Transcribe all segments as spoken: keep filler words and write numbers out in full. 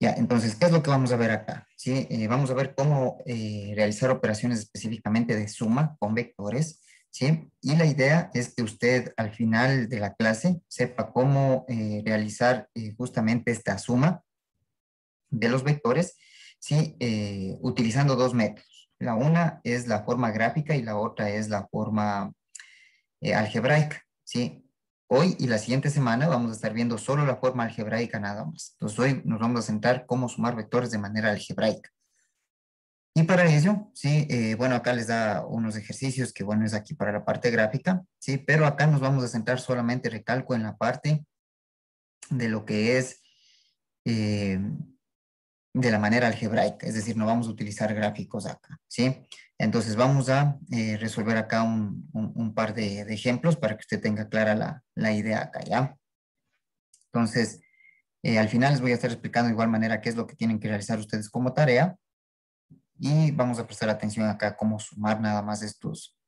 Ya, entonces, ¿qué es lo que vamos a ver acá? ¿Sí? Eh, vamos a ver cómo eh, realizar operaciones específicamente de suma con vectores, ¿sí? Y la idea es que usted al final de la clase sepa cómo eh, realizar eh, justamente esta suma de los vectores, ¿sí? Eh, utilizando dos métodos. La una es la forma gráfica y la otra es la forma eh, algebraica, ¿sí? Hoy y la siguiente semana vamos a estar viendo solo la forma algebraica nada más. Entonces hoy nos vamos a centrar cómo sumar vectores de manera algebraica. Y para ello, sí, eh, bueno, acá les da unos ejercicios que, bueno, es aquí para la parte gráfica, sí, pero acá nos vamos a centrar solamente, recalco, en la parte de lo que es eh, de la manera algebraica, es decir, no vamos a utilizar gráficos acá, ¿sí? Entonces vamos a eh, resolver acá un, un, un par de, de, ejemplos para que usted tenga clara la, la idea acá, ¿ya? Entonces, eh, al final les voy a estar explicando de igual manera qué es lo que tienen que realizar ustedes como tarea y vamos a prestar atención acá cómo sumar nada más estos,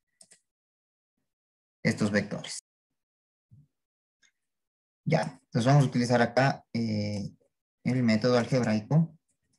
estos vectores. Ya, entonces vamos a utilizar acá eh, el método algebraico.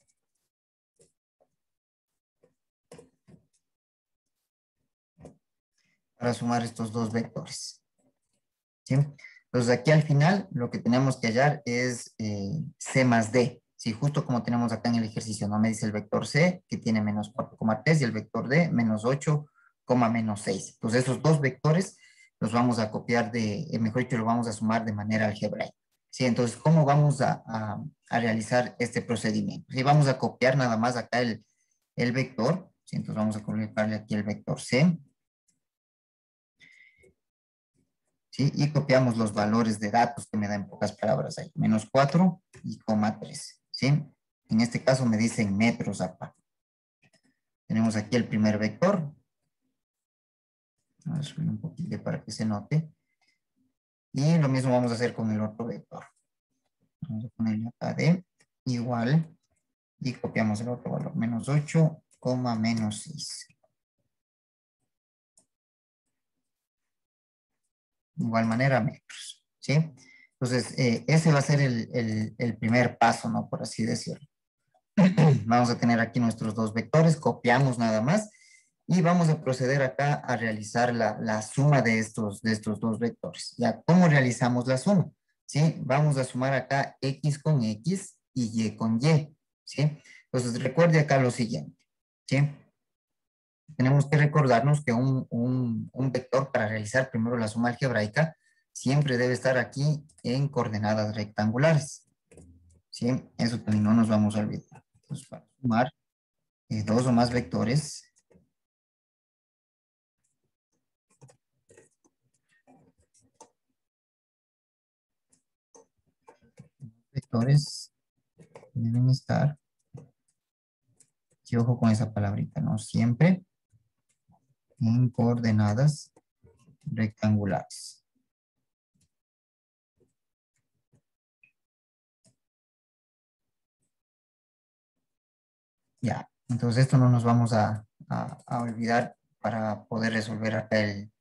Para sumar estos dos vectores. ¿Sí? Entonces aquí al final lo que tenemos que hallar es eh, C más D. ¿Sí? Justo como tenemos acá en el ejercicio, ¿no? Me dice el vector C que tiene menos cuatro coma tres y el vector D menos ocho, menos seis. Entonces esos dos vectores los vamos a copiar de, eh, mejor dicho, lo vamos a sumar de manera algebraica. ¿Sí? Entonces, ¿cómo vamos a, a, a realizar este procedimiento? ¿Sí? Vamos a copiar nada más acá el, el vector. ¿Sí? Entonces vamos a colocarle aquí el vector C. ¿Sí? Y copiamos los valores de datos que me da en pocas palabras ahí, menos cuatro y coma tres, ¿sí? En este caso me dicen metros acá. Tenemos aquí el primer vector. Vamos a subir un poquito para que se note. Y lo mismo vamos a hacer con el otro vector. Vamos a ponerle acá D igual y copiamos el otro valor, menos ocho, menos seis. De igual manera metros, ¿sí? Entonces, eh, ese va a ser el, el, el primer paso, ¿no? Por así decirlo. Vamos a tener aquí nuestros dos vectores, copiamos nada más y vamos a proceder acá a realizar la, la suma de estos, de estos dos vectores. ¿Ya? ¿Cómo realizamos la suma? ¿Sí? Vamos a sumar acá X con X y Y con Y, ¿sí? Entonces recuerde acá lo siguiente, ¿sí? Tenemos que recordarnos que un, un, un vector para realizar primero la suma algebraica siempre debe estar aquí en coordenadas rectangulares, ¿sí? Eso también no nos vamos a olvidar. Entonces, para sumar eh, dos o más vectores, vectores deben estar, y ojo con esa palabrita, ¿no? Siempre en coordenadas rectangulares. Ya, entonces esto no nos vamos a, a, a olvidar para poder resolver acá el,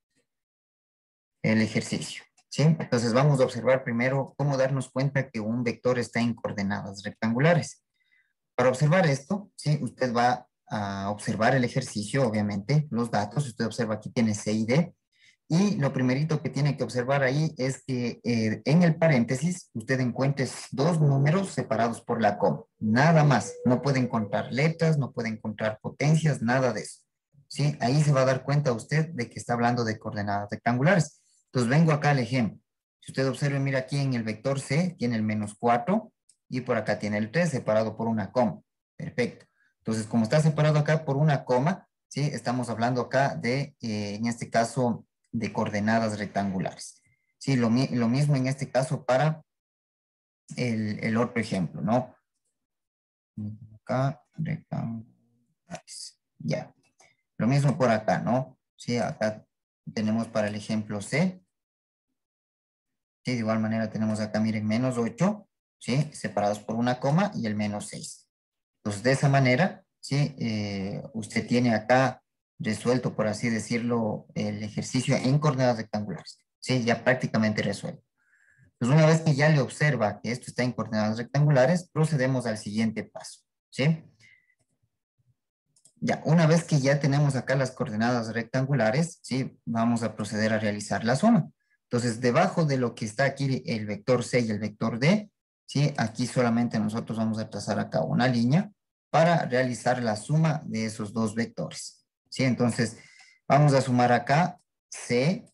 el ejercicio, ¿sí? Entonces vamos a observar primero cómo darnos cuenta que un vector está en coordenadas rectangulares. Para observar esto, ¿sí? Usted va a observar el ejercicio, obviamente, los datos. Usted observa aquí tiene C y D. Y lo primerito que tiene que observar ahí es que eh, en el paréntesis usted encuentre dos números separados por la coma. Nada más. No puede encontrar letras, no puede encontrar potencias, nada de eso. ¿Sí? Ahí se va a dar cuenta usted de que está hablando de coordenadas rectangulares. Entonces vengo acá al ejemplo. Si usted observa, mira aquí en el vector C, tiene el menos cuatro y por acá tiene el tres separado por una coma. Perfecto. Entonces, como está separado acá por una coma, ¿sí? Estamos hablando acá de, eh, en este caso, de coordenadas rectangulares. Sí, lo, lo mismo en este caso para el, el otro ejemplo, ¿no? Acá, rectangulares. Ya. Lo mismo por acá, ¿no? Sí, acá tenemos para el ejemplo C. Sí, de igual manera tenemos acá, miren, menos ocho, ¿sí? Separados por una coma y el menos seis. Entonces, de esa manera, ¿sí? Eh, usted tiene acá resuelto, por así decirlo, el ejercicio en coordenadas rectangulares. Sí, ya prácticamente resuelto. Pues una vez que ya le observa que esto está en coordenadas rectangulares, procedemos al siguiente paso, ¿sí? Ya, una vez que ya tenemos acá las coordenadas rectangulares, ¿sí? Vamos a proceder a realizar la suma. Entonces, debajo de lo que está aquí, el vector C y el vector D, ¿sí? Aquí solamente nosotros vamos a trazar acá una línea para realizar la suma de esos dos vectores, ¿sí? Entonces, vamos a sumar acá C.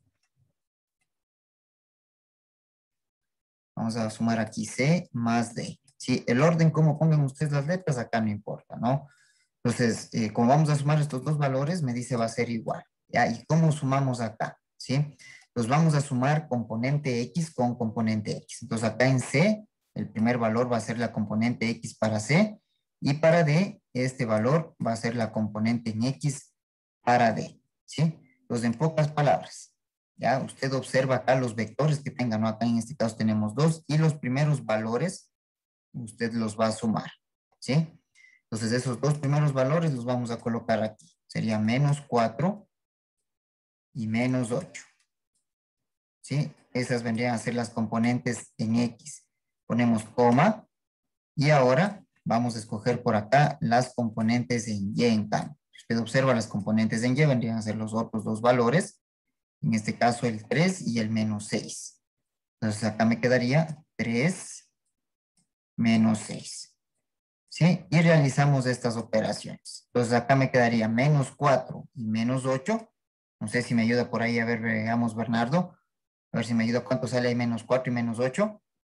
Vamos a sumar aquí C más D. ¿Sí? El orden, como pongan ustedes las letras, acá no importa, ¿no? Entonces, eh, como vamos a sumar estos dos valores, me dice va a ser igual. ¿Ya? ¿Y cómo sumamos acá? ¿Sí? Pues vamos a sumar componente X con componente X. Entonces, acá en C, el primer valor va a ser la componente X para C, y para D, este valor va a ser la componente en X para D. ¿Sí? Entonces, en pocas palabras, ¿ya? Usted observa acá los vectores que tengan, ¿no? Acá en este caso tenemos dos, y los primeros valores usted los va a sumar, ¿sí? Entonces esos dos primeros valores los vamos a colocar aquí. Sería menos cuatro y menos ocho, ¿sí? Esas vendrían a ser las componentes en X. Ponemos coma y ahora vamos a escoger por acá las componentes en Y en cambio. Si usted observa las componentes en Y vendrían a ser los otros dos valores, en este caso el tres y el menos seis. Entonces acá me quedaría tres menos seis. ¿Sí? Y realizamos estas operaciones. Entonces acá me quedaría menos cuatro y menos ocho. No sé si me ayuda por ahí, a ver, veamos Bernardo. A ver si me ayuda cuánto sale ahí menos cuatro y menos ocho.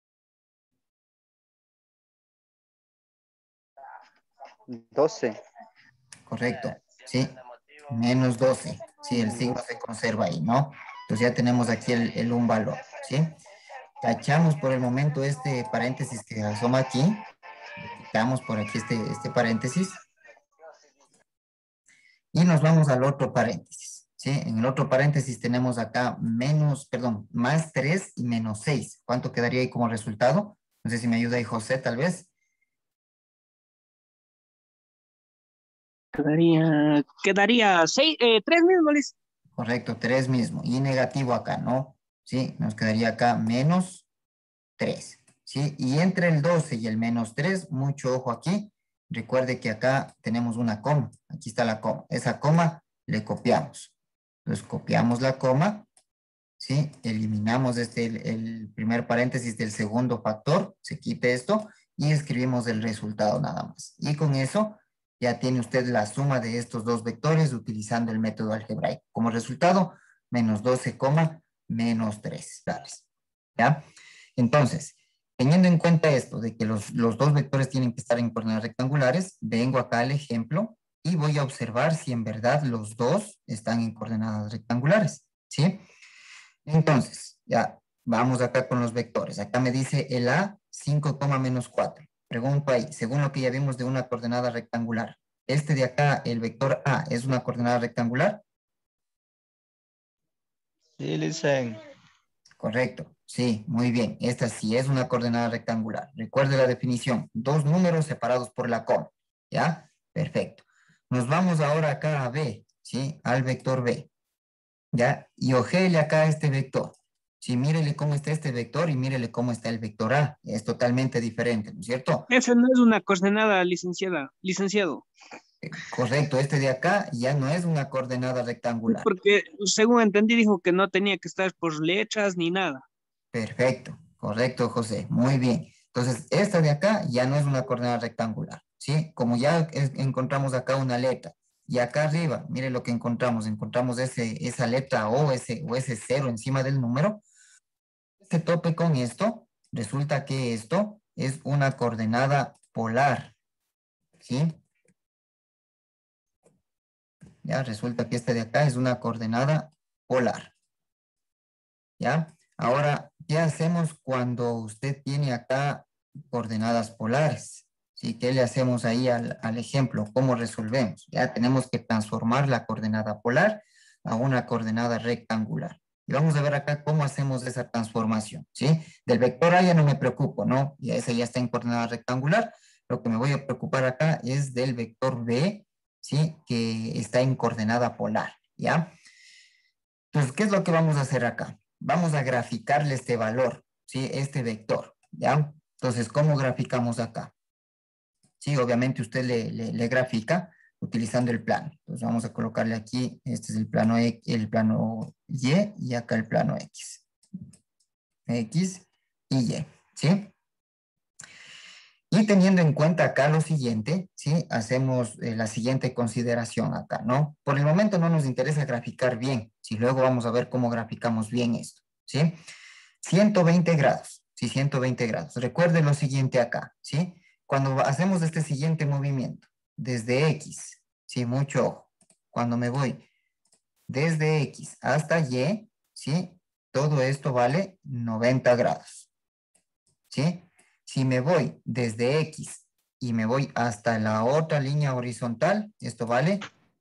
doce. Correcto, ¿sí? Menos doce. Sí, el signo se conserva ahí, ¿no? Entonces ya tenemos aquí el, el un valor, ¿sí? Tachamos por el momento este paréntesis que asoma aquí. Le quitamos por aquí este, este paréntesis. Y nos vamos al otro paréntesis, ¿sí? En el otro paréntesis tenemos acá menos, perdón, más tres y menos seis. ¿Cuánto quedaría ahí como resultado? No sé si me ayuda ahí José, tal vez. Quedaría, quedaría seis, eh, tres mismo, Liz. Correcto, tres mismo. Y negativo acá, ¿no? Sí, nos quedaría acá menos tres, ¿sí? Y entre el doce y el menos tres, mucho ojo aquí. Recuerde que acá tenemos una coma. Aquí está la coma. Esa coma le copiamos. Entonces copiamos la coma. ¿Sí? Eliminamos este, el, el primer paréntesis del segundo factor, se quite esto y escribimos el resultado nada más. Y con eso ya tiene usted la suma de estos dos vectores utilizando el método algebraico. Como resultado, menos doce, menos tres. ¿Ya? Entonces, teniendo en cuenta esto de que los, los dos vectores tienen que estar en coordenadas rectangulares, vengo acá al ejemplo y voy a observar si en verdad los dos están en coordenadas rectangulares. ¿Sí? Entonces, ya vamos acá con los vectores. Acá me dice el A, cinco, menos cuatro. Pregunto ahí, según lo que ya vimos de una coordenada rectangular, ¿este de acá, el vector A, es una coordenada rectangular? Sí, listen. Correcto, sí, muy bien. Esta sí es una coordenada rectangular. Recuerde la definición, dos números separados por la coma, ¿ya? Perfecto. Nos vamos ahora acá a B, ¿sí? Al vector B, ¿ya? Y ojele acá este vector. Sí, mírele cómo está este vector y mírele cómo está el vector A. Es totalmente diferente, ¿no es cierto? Esa no es una coordenada, licenciada, licenciado. Eh, Correcto, este de acá ya no es una coordenada rectangular. Porque según entendí dijo que no tenía que estar por letras ni nada. Perfecto, correcto, José. Muy bien. Entonces, esta de acá ya no es una coordenada rectangular, ¿sí? Como ya es- encontramos acá una letra, y acá arriba, mire lo que encontramos, encontramos ese, esa letra O, ese, o ese cero encima del número. Se tope con esto, resulta que esto es una coordenada polar, ¿sí? Ya resulta que este de acá es una coordenada polar, ¿ya? Ahora, ¿qué hacemos cuando usted tiene acá coordenadas polares? ¿Sí? ¿Qué le hacemos ahí al, al ejemplo? ¿Cómo resolvemos? Ya tenemos que transformar la coordenada polar a una coordenada rectangular. Y vamos a ver acá cómo hacemos esa transformación, ¿sí? Del vector A ya no me preocupo, ¿no? Ya ese ya está en coordenada rectangular. Lo que me voy a preocupar acá es del vector B, ¿sí? Que está en coordenada polar, ¿ya? Entonces, ¿qué es lo que vamos a hacer acá? Vamos a graficarle este valor. ¿sí? Este vector, ¿ya? Entonces, ¿cómo graficamos acá? Sí, obviamente usted le, le, le grafica utilizando el plano. Entonces vamos a colocarle aquí, este es el plano, e, el plano Y y acá el plano X. X y Y, ¿sí? Y teniendo en cuenta acá lo siguiente, ¿sí? Hacemos eh, la siguiente consideración acá, ¿no? Por el momento no nos interesa graficar bien, si luego vamos a ver cómo graficamos bien esto, ¿sí? ciento veinte grados, sí, ciento veinte grados. Recuerde lo siguiente acá, ¿sí? Cuando hacemos este siguiente movimiento, desde X, ¿sí? Mucho ojo. Cuando me voy desde X hasta Y, ¿sí? Todo esto vale noventa grados, ¿sí? Si me voy desde X y me voy hasta la otra línea horizontal, esto vale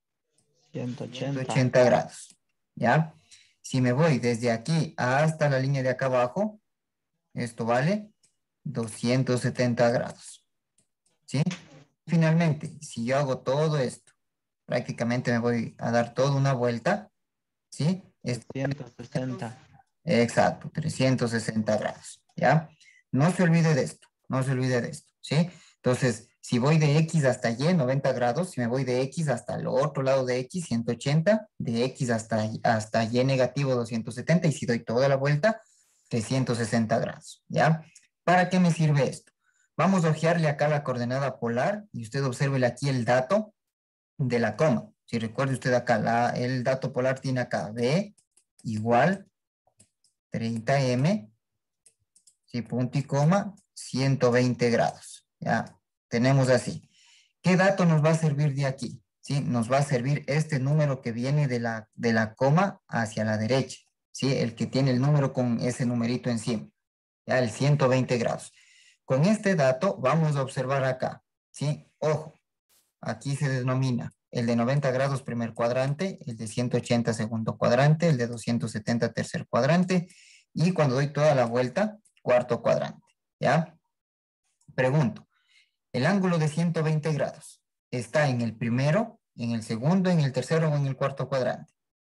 ciento ciento ochenta. ochenta grados, ¿ya? Si me voy desde aquí hasta la línea de acá abajo, esto vale doscientos setenta grados, ¿sí? Finalmente, si yo hago todo esto, prácticamente me voy a dar toda una vuelta, ¿sí? Esto, trescientos sesenta. exacto, trescientos sesenta grados, ¿ya? No se olvide de esto, no se olvide de esto, ¿sí? Entonces, si voy de X hasta Y, noventa grados, si me voy de X hasta el otro lado de X, ciento ochenta, de X hasta, hasta Y negativo, doscientos setenta, y si doy toda la vuelta, trescientos sesenta grados, ¿ya? ¿Para qué me sirve esto? Vamos a ojearle acá la coordenada polar y usted observe aquí el dato de la coma. Si recuerde usted acá, la, el dato polar tiene acá B igual treinta eme, ¿sí? Punto y coma, ciento veinte grados. Ya, tenemos así. ¿Qué dato nos va a servir de aquí? ¿Sí? Nos va a servir este número que viene de la, de la coma hacia la derecha, ¿sí? El que tiene el número con ese numerito encima, ya, el ciento veinte grados. Con este dato vamos a observar acá, ¿sí? Ojo, aquí se denomina el de noventa grados primer cuadrante, el de ciento ochenta segundo cuadrante, el de doscientos setenta tercer cuadrante, y cuando doy toda la vuelta, cuarto cuadrante, ¿ya? Pregunto, ¿el ángulo de ciento veinte grados está en el primero, en el segundo, en el tercero o en el cuarto cuadrante?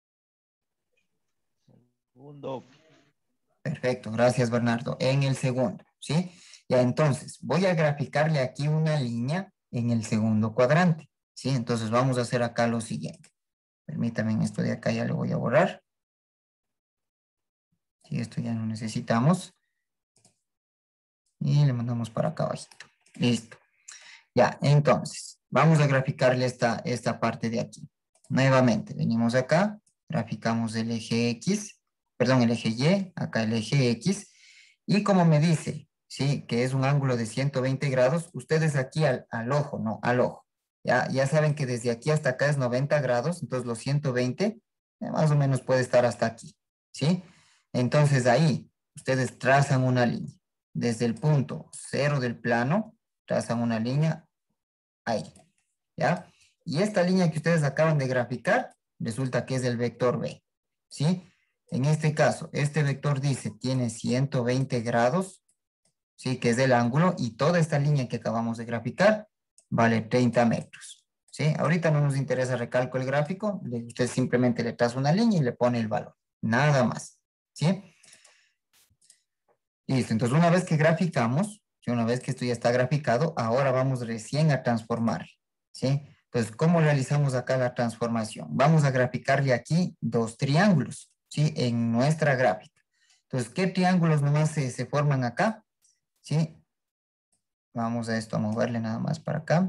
Segundo. Perfecto, gracias Bernardo. En el segundo, ¿sí? Ya entonces, voy a graficarle aquí una línea en el segundo cuadrante, ¿sí? Entonces vamos a hacer acá lo siguiente. Permítanme, esto de acá ya lo voy a borrar. Sí, esto ya no necesitamos. Y le mandamos para acá abajito. Listo. Ya, entonces, vamos a graficarle esta, esta parte de aquí. Nuevamente, venimos acá, graficamos el eje X, perdón, el eje Y, acá el eje X, y como me dice, sí, que es un ángulo de ciento veinte grados, ustedes aquí al, al ojo, no, al ojo. Ya, ya saben que desde aquí hasta acá es noventa grados, entonces los ciento veinte, eh, más o menos puede estar hasta aquí, ¿sí? Entonces ahí, ustedes trazan una línea. Desde el punto cero del plano, trazan una línea ahí, ¿ya? Y esta línea que ustedes acaban de graficar, resulta que es el vector B, ¿sí? En este caso, este vector dice, tiene ciento veinte grados, ¿sí? Que es el ángulo, y toda esta línea que acabamos de graficar vale treinta metros, ¿sí? Ahorita no nos interesa recalco el gráfico, usted simplemente le traza una línea y le pone el valor, nada más, ¿sí? Listo, entonces una vez que graficamos, ¿sí? Una vez que esto ya está graficado, ahora vamos recién a transformar, ¿sí? Entonces, ¿cómo realizamos acá la transformación? Vamos a graficarle aquí dos triángulos, ¿sí? En nuestra gráfica. Entonces, ¿qué triángulos nomás se, se forman acá? ¿Sí? Vamos a esto, a moverle nada más para acá.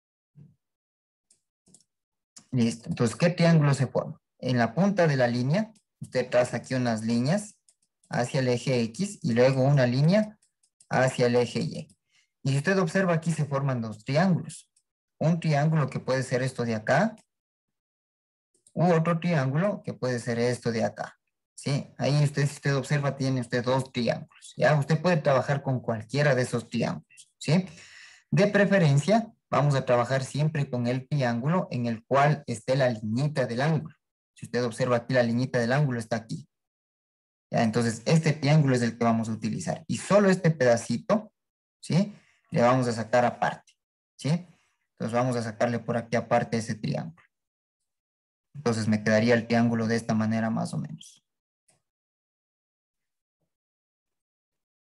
Listo, entonces, ¿qué triángulo se forma? En la punta de la línea, usted traza aquí unas líneas hacia el eje X y luego una línea hacia el eje Y. Y si usted observa aquí se forman dos triángulos. Un triángulo que puede ser esto de acá, u otro triángulo que puede ser esto de acá. ¿Sí? Ahí usted, si usted observa, tiene usted dos triángulos. ¿Ya? Usted puede trabajar con cualquiera de esos triángulos. ¿Sí? De preferencia, vamos a trabajar siempre con el triángulo en el cual esté la liñita del ángulo. Si usted observa aquí, la liñita del ángulo está aquí. ¿Ya? Entonces, este triángulo es el que vamos a utilizar. Y solo este pedacito, ¿sí? Le vamos a sacar aparte, ¿sí? Entonces, vamos a sacarle por aquí aparte ese triángulo. Entonces, me quedaría el triángulo de esta manera más o menos.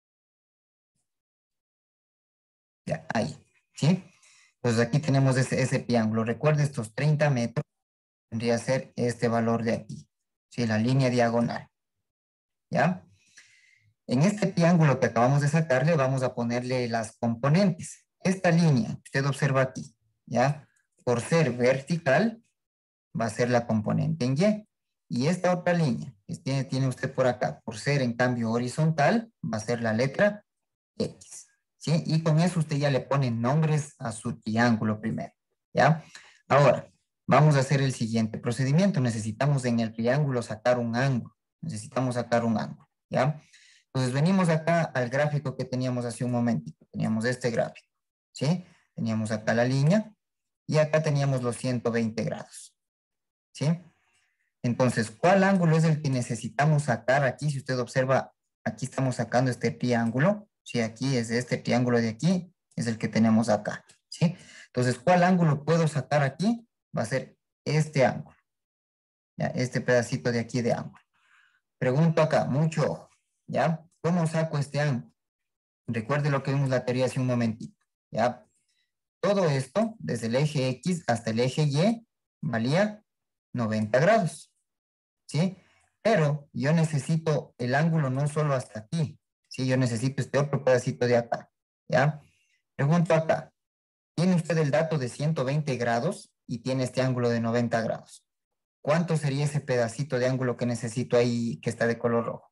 Ya, ahí, ¿sí? Entonces aquí tenemos ese, ese triángulo. Recuerde, estos treinta metros tendría que ser este valor de aquí, ¿sí? La línea diagonal, ¿ya? En este triángulo que acabamos de sacarle, vamos a ponerle las componentes. Esta línea que usted observa aquí, ¿ya? Por ser vertical, va a ser la componente en Y. Y esta otra línea que tiene, tiene usted por acá, por ser en cambio horizontal, va a ser la letra X. ¿Sí? Y con eso usted ya le pone nombres a su triángulo primero. ¿Ya? Ahora, vamos a hacer el siguiente procedimiento. Necesitamos en el triángulo sacar un ángulo. Necesitamos sacar un ángulo. ¿Ya? Entonces venimos acá al gráfico que teníamos hace un momentito. Teníamos este gráfico. ¿Sí? Teníamos acá la línea y acá teníamos los ciento veinte grados. ¿Sí? Entonces, ¿cuál ángulo es el que necesitamos sacar aquí? Si usted observa, aquí estamos sacando este triángulo. Sí, aquí es este triángulo de aquí, es el que tenemos acá. ¿Sí? Entonces, ¿cuál ángulo puedo sacar aquí? Va a ser este ángulo. ¿Ya? Este pedacito de aquí de ángulo. Pregunto acá, mucho ojo. ¿Ya? ¿Cómo saco este ángulo? Recuerde lo que vimos la teoría hace un momentito. ¿Ya? Todo esto, desde el eje X hasta el eje Y, valía noventa grados. ¿Sí? Pero yo necesito el ángulo no solo hasta aquí, ¿sí? Yo necesito este otro pedacito de acá, ¿ya? Pregunto acá, tiene usted el dato de ciento veinte grados y tiene este ángulo de noventa grados. ¿Cuánto sería ese pedacito de ángulo que necesito ahí que está de color rojo?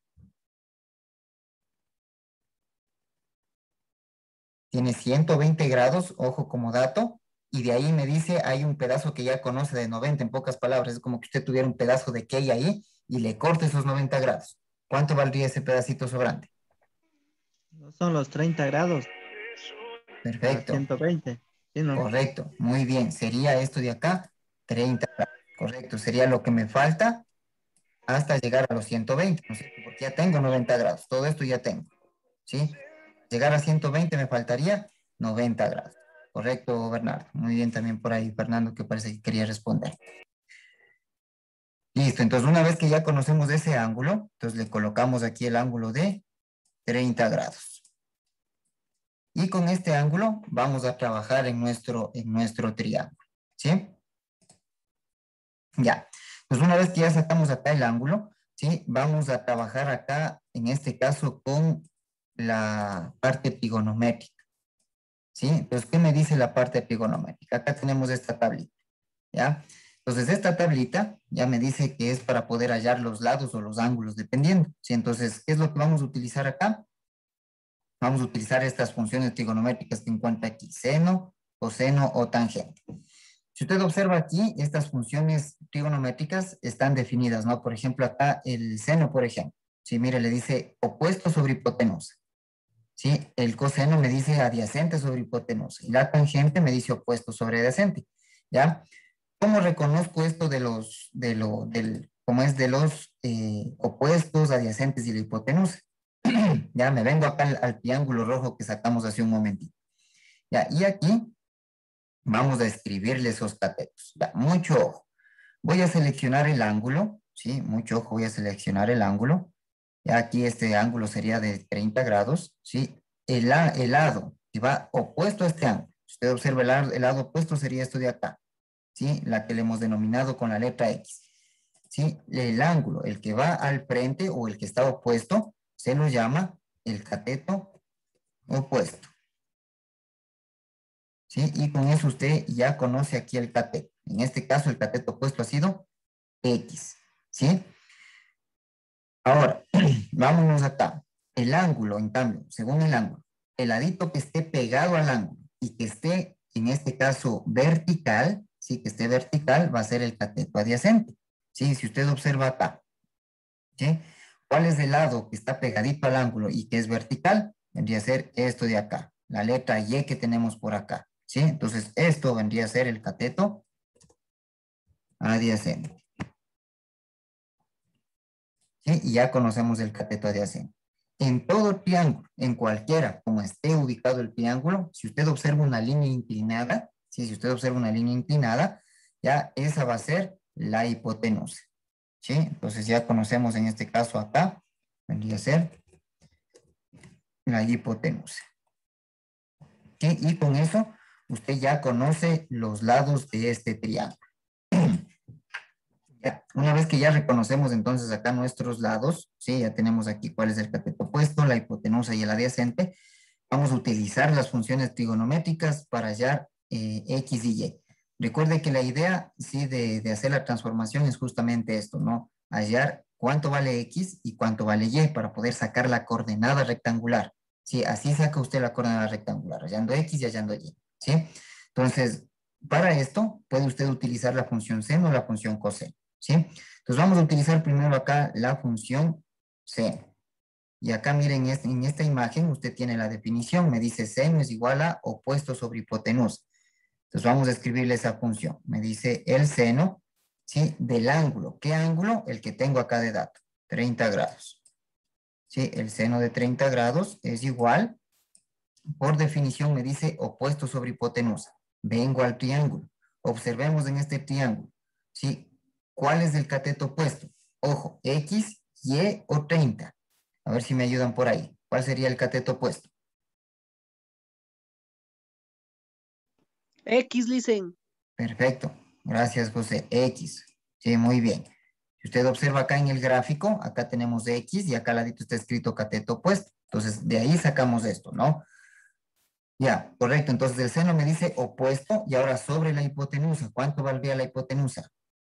Tiene ciento veinte grados, ojo como dato, y de ahí me dice, hay un pedazo que ya conoce de noventa, en pocas palabras, es como que usted tuviera un pedazo de key ahí y le corte esos noventa grados. ¿Cuánto valdría ese pedacito sobrante? No son los treinta grados a Perfecto, ciento veinte. ¿Sí, no? correcto, muy bien. Sería esto de acá, treinta grados, correcto. Sería lo que me falta hasta llegar a los ciento veinte, ¿no es cierto? Porque ya tengo noventa grados, todo esto ya tengo, ¿sí? Llegar a ciento veinte me faltaría noventa grados. Correcto, Bernardo. Muy bien también por ahí, Fernando, que parece que quería responder. Listo, entonces una vez que ya conocemos ese ángulo, entonces le colocamos aquí el ángulo de treinta grados. Y con este ángulo vamos a trabajar en nuestro, en nuestro triángulo, ¿sí? Ya, pues una vez que ya sacamos acá el ángulo, ¿sí? Vamos a trabajar acá, en este caso, con la parte trigonométrica, ¿sí? Entonces, ¿qué me dice la parte trigonométrica? Acá tenemos esta tablita, ¿ya? Entonces, esta tablita ya me dice que es para poder hallar los lados o los ángulos, dependiendo, ¿sí? Entonces, ¿qué es lo que vamos a utilizar acá? Vamos a utilizar estas funciones trigonométricas que encuentra aquí, seno, coseno o tangente. Si usted observa aquí, estas funciones trigonométricas están definidas, ¿no? Por ejemplo, acá el seno, por ejemplo. Sí, mire, le dice opuesto sobre hipotenusa. Sí, el coseno me dice adyacente sobre hipotenusa. Y la tangente me dice opuesto sobre adyacente. ¿Ya? ¿Cómo reconozco esto de los, de lo, del, cómo es de los eh, opuestos, adyacentes y la hipotenusa? Ya, me vengo acá al, al triángulo rojo que sacamos hace un momentito. Ya, y aquí vamos a escribirle esos catetos. Ya, mucho ojo. Voy a seleccionar el ángulo, ¿sí? Mucho ojo, voy a seleccionar el ángulo. Ya aquí este ángulo sería de treinta grados, ¿sí? El, la- el lado que va opuesto a este ángulo. Si usted observa el, lado- el lado opuesto sería esto de acá, ¿sí? La que le hemos denominado con la letra X. ¿Sí? El ángulo, el que va al frente o el que está opuesto, se lo llama el cateto opuesto. ¿Sí? Y con eso usted ya conoce aquí el cateto. En este caso, el cateto opuesto ha sido X. ¿Sí? Ahora, vámonos acá. El ángulo, en cambio, según el ángulo, el ladito que esté pegado al ángulo y que esté, en este caso, vertical, sí, que esté vertical, va a ser el cateto adyacente. Sí, si usted observa acá, ¿sí? ¿Cuál es el lado que está pegadito al ángulo y que es vertical? Vendría a ser esto de acá, la letra Y que tenemos por acá, ¿sí? Entonces, esto vendría a ser el cateto adyacente, ¿sí? Y ya conocemos el cateto adyacente. En todo triángulo, en cualquiera, como esté ubicado el triángulo, si usted observa una línea inclinada, ¿sí? Si usted observa una línea inclinada, ya esa va a ser la hipotenusa, ¿sí? Entonces ya conocemos en este caso acá, vendría a ser la hipotenusa. ¿Ok? ¿sí? Y con eso usted ya conoce los lados de este triángulo. Ya, una vez que ya reconocemos entonces acá nuestros lados, ¿sí? Ya tenemos aquí cuál es el cateto opuesto, la hipotenusa y el adyacente. Vamos a utilizar las funciones trigonométricas para hallar eh, X y Y. Recuerde que la idea, sí, de, de hacer la transformación es justamente esto, ¿no? Hallar cuánto vale X y cuánto vale Y para poder sacar la coordenada rectangular. Sí, así saca usted la coordenada rectangular, hallando X y hallando Y, ¿sí? Entonces, para esto puede usted utilizar la función seno o la función coseno, ¿sí? Entonces vamos a utilizar primero acá la función seno. Y acá miren, este- en esta imagen usted tiene la definición, me dice seno es igual a opuesto sobre hipotenusa. Entonces vamos a escribirle esa función. Me dice el seno, ¿sí? Del ángulo. ¿Qué ángulo? El que tengo acá de dato, treinta grados. ¿Sí? El seno de treinta grados es igual, por definición me dice opuesto sobre hipotenusa. Vengo al triángulo. Observemos en este triángulo, ¿sí? ¿Cuál es el cateto opuesto? Ojo, X, Y o treinta. A ver si me ayudan por ahí. ¿Cuál sería el cateto opuesto? X, dicen. Perfecto. Gracias, José. X. Sí, muy bien. Si usted observa acá en el gráfico, acá tenemos X y acá al ladito está escrito cateto opuesto. Entonces, de ahí sacamos esto, ¿no? Ya, correcto. Entonces, el seno me dice opuesto y ahora sobre la hipotenusa. ¿Cuánto valdría la hipotenusa?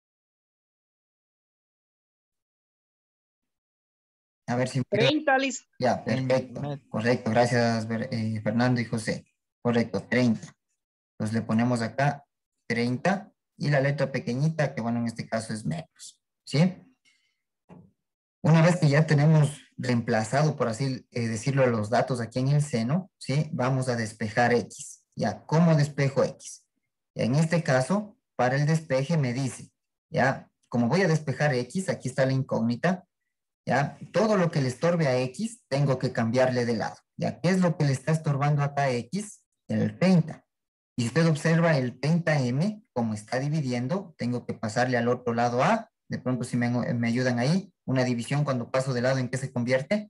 A ver si me ayudan. treinta, listo. Ya, treinta perfecto. metros. Correcto. Gracias, Ver- eh, Fernando y José. Correcto, treinta. Entonces le ponemos acá treinta y la letra pequeñita, que bueno, en este caso es metros, ¿sí? Una vez que ya tenemos reemplazado, por así eh, decirlo, los datos aquí en el seno, ¿sí? Vamos a despejar X. Ya, ¿cómo despejo X? En este caso, para el despeje me dice, ya, como voy a despejar X, aquí está la incógnita, ya, todo lo que le estorbe a X, tengo que cambiarle de lado. Ya, ¿qué es lo que le está estorbando acá a X? El treinta. Y si usted observa el treinta eme, como está dividiendo, tengo que pasarle al otro lado A. De pronto, si me, me ayudan ahí, una división cuando paso de lado, ¿en qué se convierte?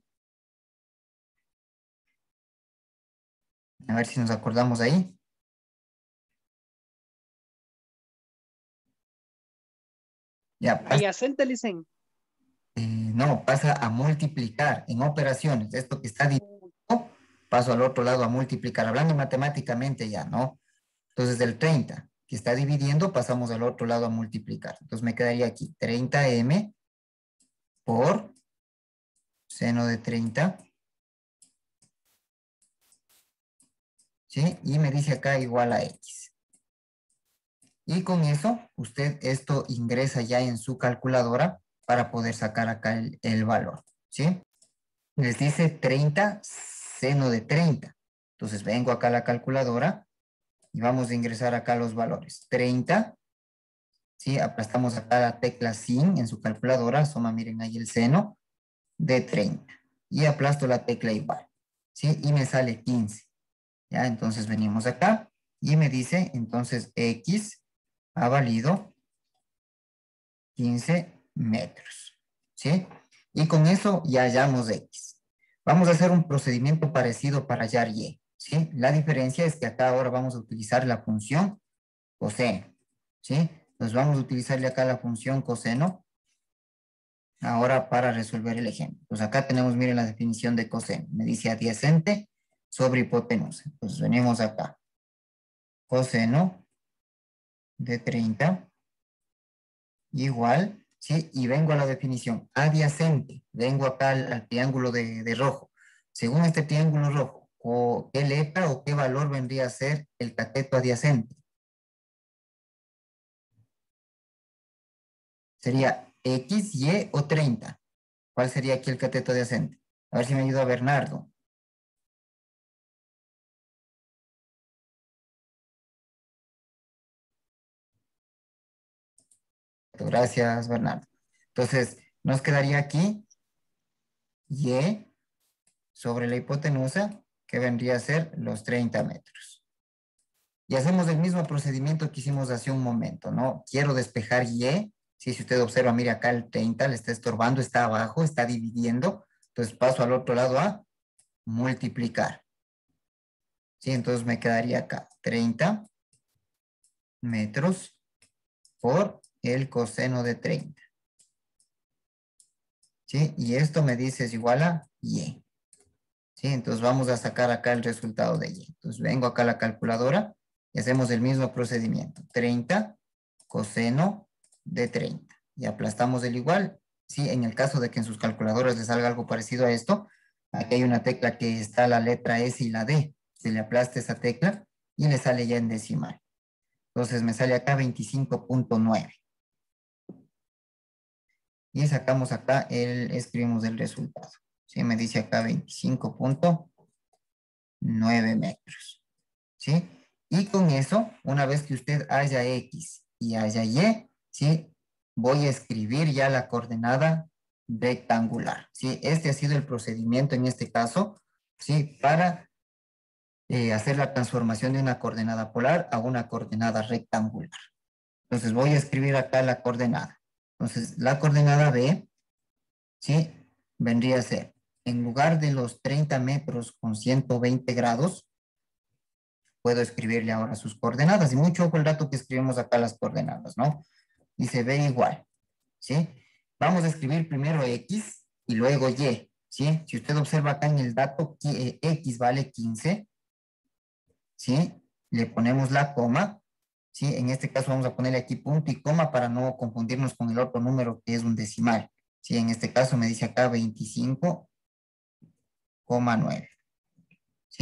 A ver si nos acordamos ahí. Ya, pasa, Adyacente, dicen. eh, no, pasa a multiplicar en operaciones. Esto que está dividiendo, paso al otro lado a multiplicar. Hablando matemáticamente ya, ¿no? Entonces, del treinta que está dividiendo, pasamos al otro lado a multiplicar. Entonces, me quedaría aquí treinta eme por seno de treinta. ¿Sí? Y me dice acá igual a X. Y con eso, usted esto ingresa ya en su calculadora para poder sacar acá el, el valor, ¿sí? Les dice treinta seno de treinta. Entonces vengo acá a la calculadora y vamos a ingresar acá los valores. treinta, ¿sí? Aplastamos acá la tecla sin en su calculadora, suma, miren ahí el seno de treinta. Y aplasto la tecla igual, ¿sí? Y me sale quince. ¿Ya? Entonces venimos acá y me dice, entonces X ha valido quince metros, ¿sí? Y con eso ya hallamos X. Vamos a hacer un procedimiento parecido para hallar Y, ¿sí? La diferencia es que acá ahora vamos a utilizar la función coseno, ¿sí? Entonces vamos a utilizarle acá la función coseno ahora para resolver el ejemplo. Pues acá tenemos, miren la definición de coseno. Me dice adyacente sobre hipotenusa. Entonces venimos acá. Coseno de treinta igual, ¿sí? Y vengo a la definición adyacente, vengo acá al, al triángulo de, de rojo. Según este triángulo rojo, o ¿qué letra o qué valor vendría a ser el cateto adyacente? ¿Sería X, Y o treinta? ¿Cuál sería aquí el cateto adyacente? A ver si me ayuda Bernardo. Gracias, Bernardo. Entonces, nos quedaría aquí Y sobre la hipotenusa, que vendría a ser los treinta metros. Y hacemos el mismo procedimiento que hicimos hace un momento, ¿no? Quiero despejar Y. Sí, si usted observa, mire acá el treinta le está estorbando, está abajo, está dividiendo. Entonces paso al otro lado a multiplicar. ¿sí? Entonces me quedaría acá treinta metros por el coseno de treinta. ¿Sí? Y esto me dice es igual a Y. ¿Sí? Entonces vamos a sacar acá el resultado de Y. Entonces vengo acá a la calculadora y hacemos el mismo procedimiento. treinta coseno de treinta. Y aplastamos el igual. Sí, en el caso de que en sus calculadoras les salga algo parecido a esto, aquí hay una tecla que está la letra S y la D. Se le aplasta esa tecla y le sale ya en decimal. Entonces me sale acá veinticinco punto nueve. Y sacamos acá, el, escribimos el resultado. ¿Sí? Me dice acá veinticinco punto nueve metros. ¿Sí? Y con eso, una vez que usted haya X y haya Y, ¿sí? Voy a escribir ya la coordenada rectangular. ¿Sí? Este ha sido el procedimiento en este caso, ¿sí? Para eh, hacer la transformación de una coordenada polar a una coordenada rectangular. Entonces voy a escribir acá la coordenada. Entonces la coordenada B, ¿sí? Vendría a ser, en lugar de los treinta metros con ciento veinte grados, puedo escribirle ahora sus coordenadas. Y mucho ojo el dato que escribimos acá las coordenadas, ¿no? Dice B igual, ¿sí? Vamos a escribir primero X y luego Y, ¿sí? Si usted observa acá en el dato, X vale quince, ¿sí? Le ponemos la coma, ¿sí? En este caso vamos a ponerle aquí punto y coma para no confundirnos con el otro número que es un decimal. Sí, en este caso me dice acá veinticinco coma nueve. ¿Sí?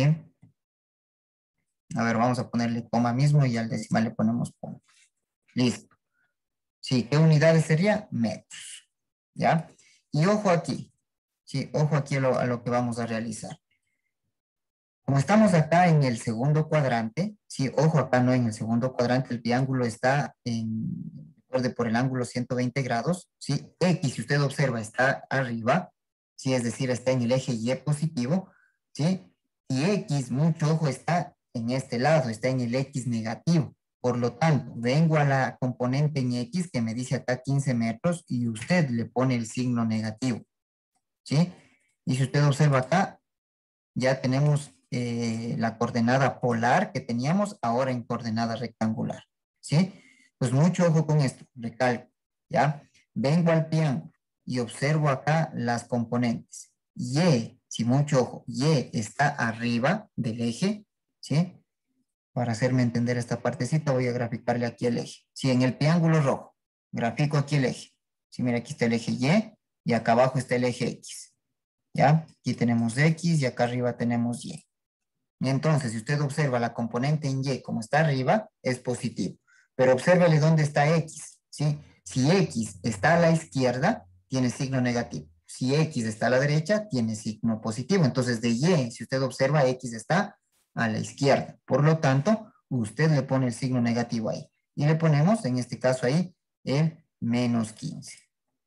A ver, vamos a ponerle coma mismo y al decimal le ponemos punto. Listo. Sí, ¿qué unidades sería? Metros. ¿Ya? Y ojo aquí. Sí, ojo aquí a lo, a lo que vamos a realizar. Como estamos acá en el segundo cuadrante, sí, ojo acá no en el segundo cuadrante, el triángulo está en, recuerde, por el ángulo ciento veinte grados, sí, X, si usted observa, está arriba, sí, es decir, está en el eje Y positivo, sí, y X, mucho ojo, está en este lado, está en el X negativo. Por lo tanto, vengo a la componente en X que me dice acá quince metros y usted le pone el signo negativo, ¿sí? Y si usted observa acá, ya tenemos eh, la coordenada polar que teníamos ahora en coordenada rectangular, ¿sí? Pues mucho ojo con esto, recalco, ¿ya? Vengo al triángulo y observo acá las componentes. Y, si mucho ojo, Y está arriba del eje, ¿sí? Para hacerme entender esta partecita voy a graficarle aquí el eje. Sí, en el triángulo rojo, grafico aquí el eje. Sí, mira, aquí está el eje Y y acá abajo está el eje X. ¿Ya? Aquí tenemos X y acá arriba tenemos Y. Y entonces, si usted observa la componente en Y como está arriba, es positivo. Pero obsérvele dónde está X, ¿sí? Si X está a la izquierda, tiene signo negativo. Si X está a la derecha, tiene signo positivo. Entonces, de Y, si usted observa, X está a la izquierda. Por lo tanto, usted le pone el signo negativo ahí. Y le ponemos, en este caso ahí, el menos quince.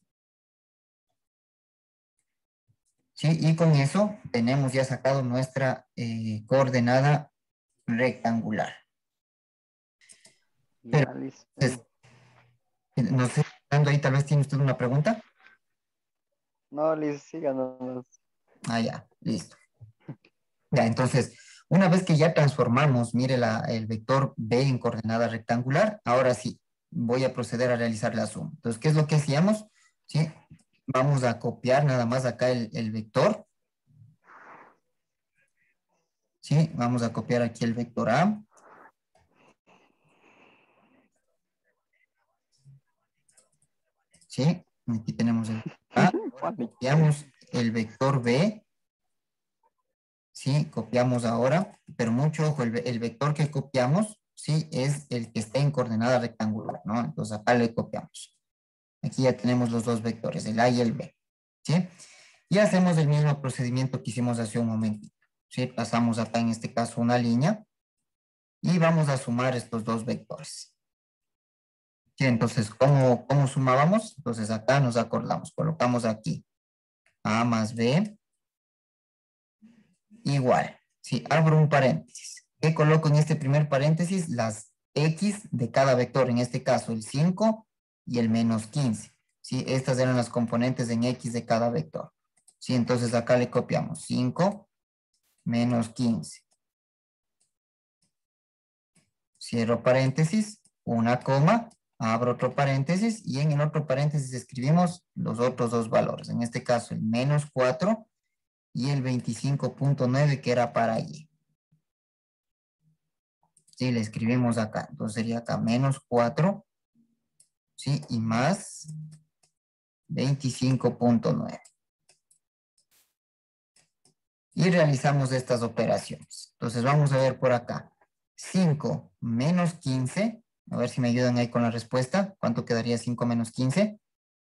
¿Sí? Y con eso tenemos ya sacado nuestra eh, coordenada rectangular. Pero, Ya, listo. entonces, no sé, Fernando, ahí tal vez tiene usted una pregunta. No, listo, síganos. Ah, ya, listo. Ya, entonces, una vez que ya transformamos, mire la, el vector B en coordenada rectangular, ahora sí, voy a proceder a realizar la suma. Entonces, ¿qué es lo que hacíamos? ¿Sí? Vamos a copiar nada más acá el, el vector. ¿Sí? Vamos a copiar aquí el vector A. ¿Sí? Aquí tenemos el A. Copiamos el vector B. ¿Sí? Copiamos ahora, pero mucho ojo, el, el vector que copiamos, ¿sí? Es el que está en coordenada rectangular, ¿no? Entonces acá le copiamos. Aquí ya tenemos los dos vectores, el A y el B, ¿sí? Y hacemos el mismo procedimiento que hicimos hace un momentito, ¿sí? Pasamos acá en este caso una línea y vamos a sumar estos dos vectores. ¿Sí? Entonces, ¿cómo, cómo sumábamos? Entonces acá nos acordamos, colocamos aquí A más B igual, ¿sí? Abro un paréntesis. ¿Qué coloco en este primer paréntesis? Las X de cada vector, en este caso el cinco y el menos quince. ¿Sí? Estas eran las componentes en X de cada vector. ¿Sí? Entonces acá le copiamos cinco menos quince. cierro paréntesis, una coma, abro otro paréntesis y en el otro paréntesis escribimos los otros dos valores. En este caso el menos cuatro y el veinticinco punto nueve que era para Y. Sí, le escribimos acá. Entonces sería acá menos cuatro, sí, y más veinticinco punto nueve. Y realizamos estas operaciones. Entonces vamos a ver por acá. cinco menos quince. A ver si me ayudan ahí con la respuesta. ¿Cuánto quedaría cinco menos quince?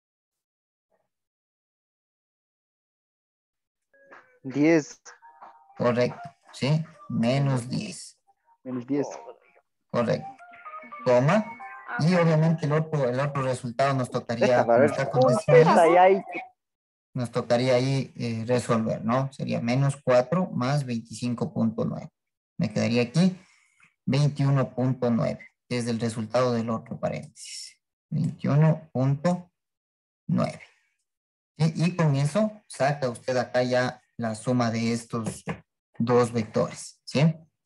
diez. Correcto, ¿sí? Menos diez. Menos diez. Correcto. Coma. Y obviamente el otro, el otro resultado nos tocaría, Déjame como ver. está con Puta, decimales, ahí hay. nos tocaría ahí eh, resolver, ¿no? Sería menos cuatro más veinticinco punto nueve. Me quedaría aquí veintiuno punto nueve, que es el resultado del otro paréntesis. veintiuno punto nueve. Y, y con eso saca usted acá ya la suma de estos dos vectores, ¿sí?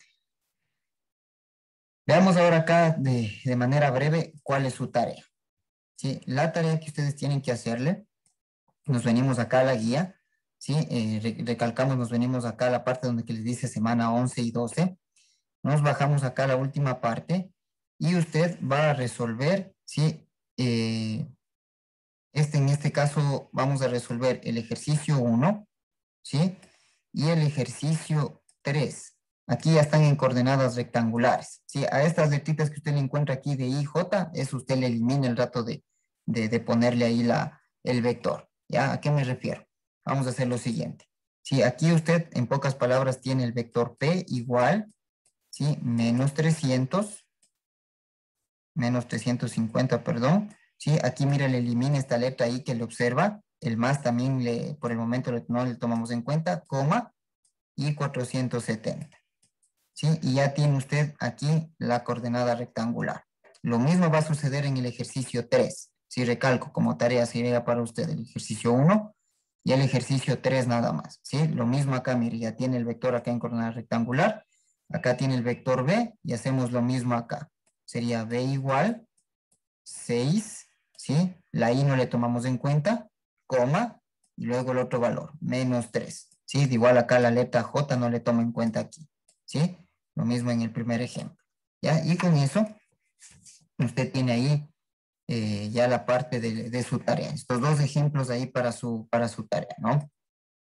Veamos ahora acá de, de manera breve cuál es su tarea. ¿Sí? La tarea que ustedes tienen que hacerle, nos venimos acá a la guía, ¿sí? Eh, re- recalcamos, nos venimos acá a la parte donde que les dice semana once y doce, nos bajamos acá a la última parte y usted va a resolver, ¿sí? Eh, este, en este caso vamos a resolver el ejercicio uno, ¿sí? Y el ejercicio tres. Aquí ya están en coordenadas rectangulares, ¿sí? A estas letritas que usted le encuentra aquí de I, J, eso usted le elimina el rato de, de, de ponerle ahí la, el vector, ¿ya? ¿A qué me refiero? Vamos a hacer lo siguiente. Sí, aquí usted, en pocas palabras, tiene el vector P igual, ¿sí? Menos trescientos, menos trescientos cincuenta, perdón. Sí, aquí mira, le elimina esta letra ahí que le observa. El más también le, por el momento le- no le tomamos en cuenta, coma, y cuatrocientos setenta. ¿Sí? Y ya tiene usted aquí la coordenada rectangular. Lo mismo va a suceder en el ejercicio tres. Si recalco como tarea sería para usted el ejercicio uno y el ejercicio tres nada más. ¿Sí? Lo mismo acá, mire, ya tiene el vector acá en coordenada rectangular. Acá tiene el vector B y hacemos lo mismo acá. Sería B igual seis, ¿sí? La I no le tomamos en cuenta, coma, y luego el otro valor, menos tres, ¿sí? De igual acá la letra J no le tomo en cuenta aquí, ¿sí? Lo mismo en el primer ejemplo, ¿ya? Y con eso, usted tiene ahí eh, ya la parte de, de su tarea. Estos dos ejemplos ahí para su, para su tarea, ¿no?